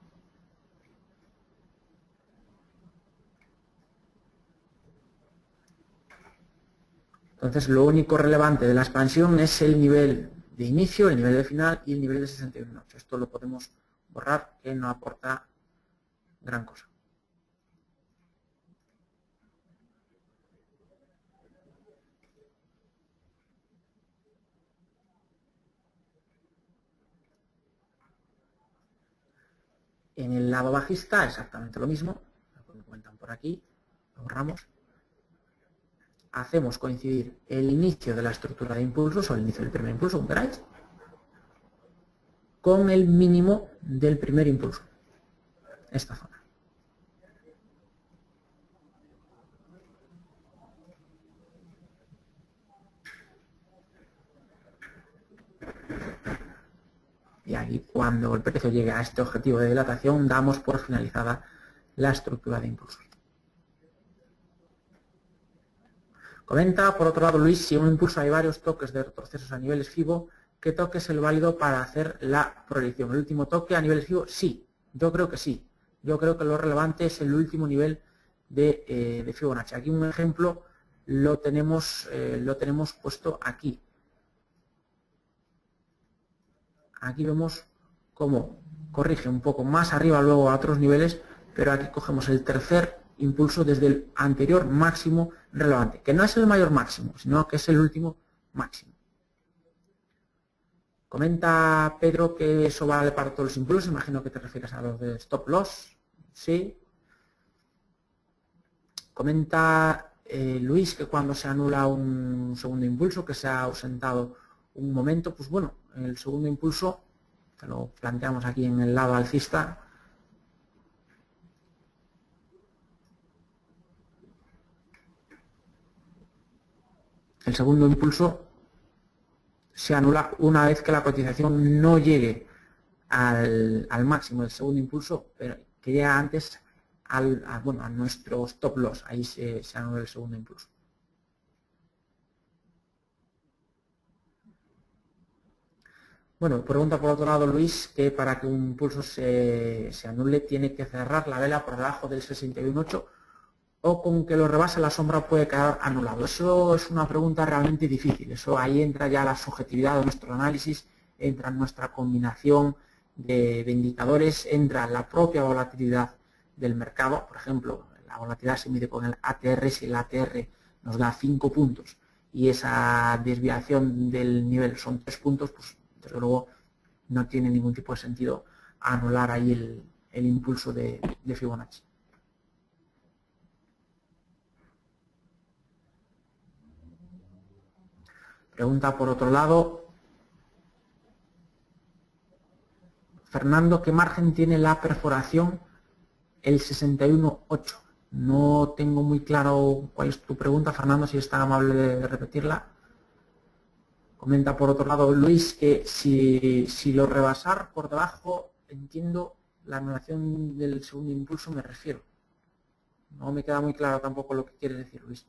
Entonces lo único relevante de la expansión es el nivel de inicio, el nivel de final y el nivel de sesenta y uno punto ocho. Esto lo podemos borrar, que no aporta gran cosa. En el lado bajista exactamente lo mismo, lo cuentan por aquí, lo borramos. Hacemos coincidir el inicio de la estructura de impulsos, o el inicio del primer impulso, como queráis, con el mínimo del primer impulso, esta zona. Y aquí, cuando el precio llegue a este objetivo de dilatación, damos por finalizada la estructura de impulsos. Comenta, por otro lado, Luis, si en un impulso hay varios toques de retrocesos a niveles FIBO, ¿qué toque es el válido para hacer la proyección? ¿El último toque a niveles FIBO? Sí, yo creo que sí. Yo creo que lo relevante es el último nivel de, eh, de Fibonacci. Aquí un ejemplo lo tenemos, eh, lo tenemos puesto aquí. Aquí vemos cómo corrige un poco más arriba luego a otros niveles, pero aquí cogemos el tercer impulso desde el anterior máximo relevante, que no es el mayor máximo, sino que es el último máximo. Comenta Pedro que eso vale para todos los impulsos, imagino que te refieres a los de stop loss, sí. Comenta eh, Luis que cuando se anula un segundo impulso, que se ha ausentado un momento, pues bueno, el segundo impulso, que lo planteamos aquí en el lado alcista, el segundo impulso se anula una vez que la cotización no llegue al, al máximo del segundo impulso, pero que llega antes al, a, bueno, a nuestro stop loss. Ahí se, se anula el segundo impulso. Bueno, pregunta por otro lado Luis que para que un impulso se, se anule tiene que cerrar la vela por debajo del sesenta y uno punto ocho o con que lo rebase la sombra puede quedar anulado. Eso es una pregunta realmente difícil. Eso ahí entra ya la subjetividad de nuestro análisis, entra nuestra combinación de, de indicadores, entra la propia volatilidad del mercado. Por ejemplo, la volatilidad se mide con el A T R, si el A T R nos da cinco puntos y esa desviación del nivel son tres puntos, pues desde luego no tiene ningún tipo de sentido anular ahí el, el impulso de, de Fibonacci. Pregunta por otro lado Fernando, ¿qué margen tiene la perforación el sesenta y uno punto ocho? No tengo muy claro cuál es tu pregunta, Fernando, si es tan amable de repetirla. Comenta por otro lado Luis que si, si lo rebasar por debajo, entiendo la anulación del segundo impulso, me refiero. No me queda muy claro tampoco lo que quieres decir, Luis.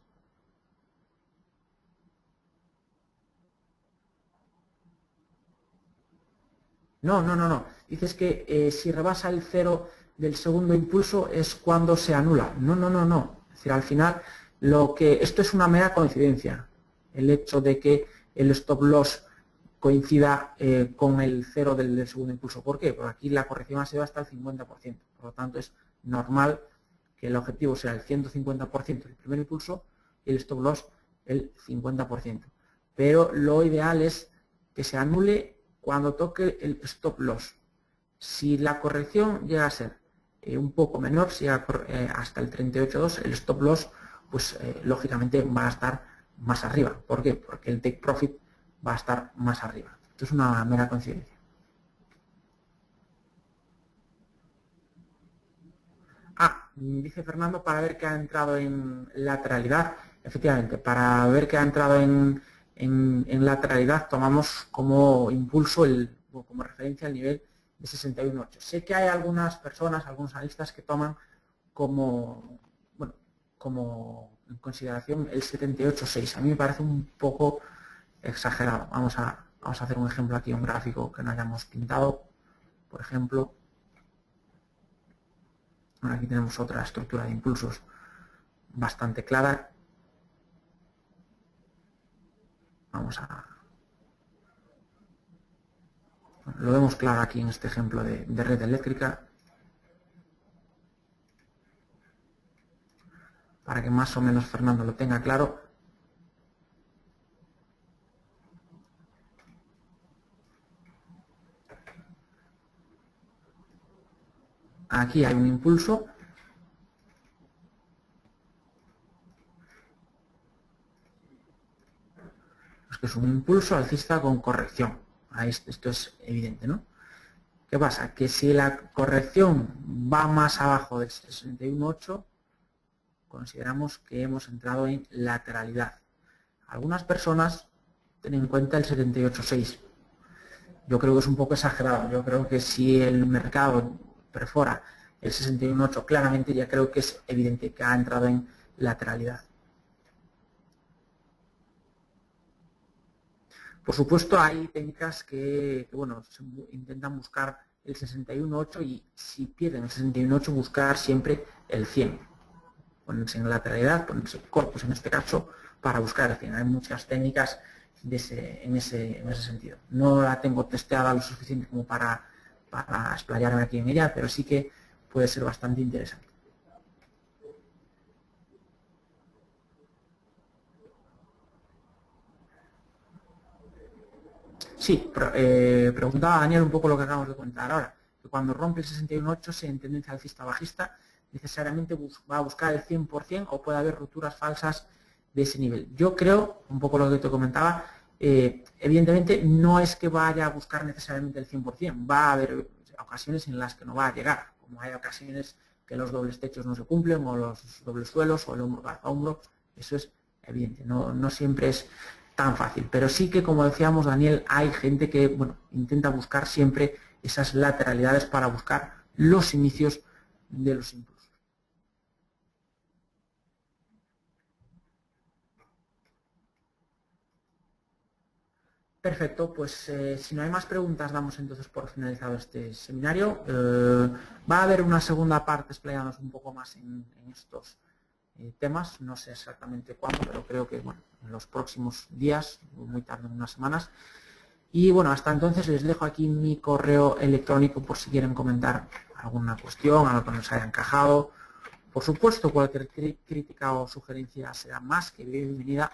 No, no, no, no. Dices que eh, si rebasa el cero del segundo impulso es cuando se anula. No, no, no, no. Es decir, al final, lo que esto es una mera coincidencia. El hecho de que el stop loss coincida eh, con el cero del, del segundo impulso. ¿Por qué? Porque aquí la corrección ha sido hasta el cincuenta por ciento. Por lo tanto, es normal que el objetivo sea el ciento cincuenta por ciento del primer impulso y el stop loss el cincuenta por ciento. Pero lo ideal es que se anule cuando toque el stop loss. Si la corrección llega a ser eh, un poco menor, si llega eh, hasta el treinta y ocho punto dos, el stop loss, pues eh, lógicamente va a estar más arriba. ¿Por qué? Porque el take profit va a estar más arriba. Esto es una mera coincidencia. Ah, dice Fernando, para ver que ha entrado en lateralidad. Efectivamente, para ver que ha entrado en, en, en lateralidad tomamos como impulso, el, como referencia el nivel de sesenta y uno punto ocho. Sé que hay algunas personas, algunos analistas que toman como, bueno, como en consideración el setenta y ocho punto seis. A mí me parece un poco exagerado. Vamos a, vamos a hacer un ejemplo aquí, un gráfico que no hayamos pintado, por ejemplo. Aquí tenemos otra estructura de impulsos bastante clara. Vamos a... Lo vemos claro aquí en este ejemplo de, de red eléctrica. Para que más o menos Fernando lo tenga claro. Aquí hay un impulso. Pues que es un impulso alcista con corrección. Ahí esto es evidente, ¿no? ¿Qué pasa? Que si la corrección va más abajo del sesenta y uno punto ocho, consideramos que hemos entrado en lateralidad. Algunas personas tienen en cuenta el setenta y ocho punto seis. Yo creo que es un poco exagerado. Yo creo que si el mercado perfora el sesenta y uno punto ocho, claramente ya creo que es evidente que ha entrado en lateralidad. Por supuesto, hay técnicas que, que bueno, intentan buscar el sesenta y uno punto ocho y si pierden el sesenta y uno punto ocho, buscar siempre el cien. Ponerse en lateralidad, ponerse corpus en este caso, para buscar el cien. Hay muchas técnicas de ese, en, ese, en ese sentido. No la tengo testeada lo suficiente como para, para explayarme aquí en ella, pero sí que puede ser bastante interesante. Sí, eh, preguntaba Daniel un poco lo que acabamos de contar ahora, que cuando rompe el sesenta y uno punto ocho, sea en tendencia alcista bajista, necesariamente va a buscar el cien por cien o puede haber rupturas falsas de ese nivel. Yo creo, un poco lo que te comentaba, eh, evidentemente no es que vaya a buscar necesariamente el cien por cien, va a haber ocasiones en las que no va a llegar, como hay ocasiones que los dobles techos no se cumplen o los dobles suelos o el hombro a hombro, eso es evidente, no, no siempre es tan fácil, pero sí que, como decíamos, Daniel, hay gente que bueno, intenta buscar siempre esas lateralidades para buscar los inicios de los impulsos. Perfecto, pues eh, si no hay más preguntas, damos entonces por finalizado este seminario. Eh, va a haber una segunda parte explayándonos un poco más en, en estos eh, temas, no sé exactamente cuándo, pero creo que bueno, en los próximos días, muy tarde, en unas semanas. Y bueno, hasta entonces les dejo aquí mi correo electrónico por si quieren comentar alguna cuestión, algo que nos haya encajado. Por supuesto, cualquier crítica o sugerencia será más que bienvenida.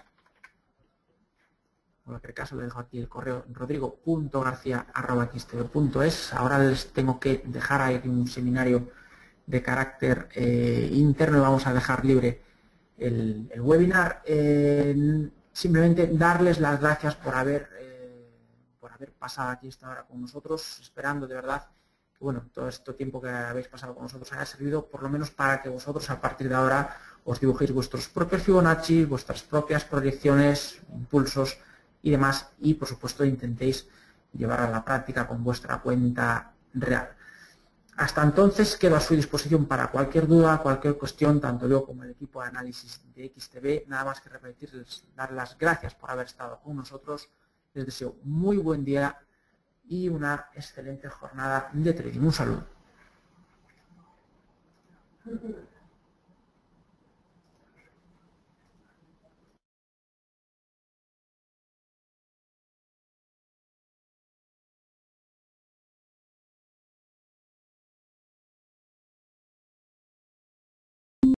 En cualquier caso, les dejo aquí el correo rodrigo punto garcía arroba x t v punto es. Ahora les tengo que dejar aquí un seminario de carácter eh, interno y vamos a dejar libre el, el webinar. Eh, simplemente darles las gracias por haber, eh, por haber pasado aquí esta hora con nosotros, esperando de verdad que bueno, todo este tiempo que habéis pasado con nosotros haya servido por lo menos para que vosotros a partir de ahora os dibujéis vuestros propios Fibonacci, vuestras propias proyecciones, impulsos y demás, y por supuesto intentéis llevar a la práctica con vuestra cuenta real. Hasta entonces quedo a su disposición para cualquier duda, cualquier cuestión, tanto yo como el equipo de análisis de X T V. Nada más que repetirles, dar las gracias por haber estado con nosotros. Les deseo muy buen día y una excelente jornada de trading. Un saludo.